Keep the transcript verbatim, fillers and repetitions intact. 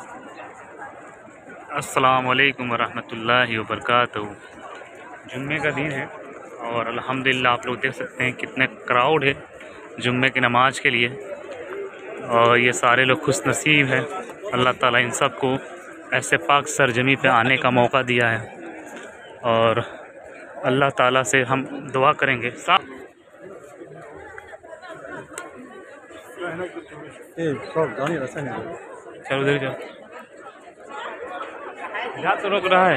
अस्सलाम वालेकुम वरहमतुल्लाहि वबरकातुहू। जुम्मे का दिन है और अल्हम्दुलिल्लाह आप लोग देख सकते हैं कितने क्राउड है जुम्मे की नमाज के लिए। और ये सारे लोग खुश नसीब हैं, अल्लाह ताला इन सब को ऐसे पाक सरजमी पे आने का मौका दिया है और अल्लाह ताला से हम दुआ करेंगे। चलो उधर जाओ, यहाँ तो रोक रहा है।